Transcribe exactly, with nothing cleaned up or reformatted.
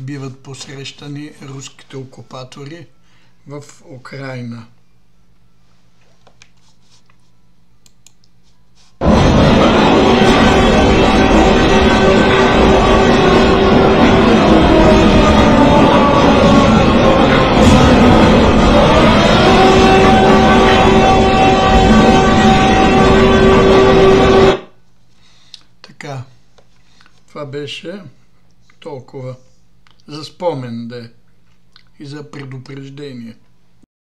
биват посрещани руските окупатори в Украйна. Така, това беше толкова за спомен да е и за предупреждение.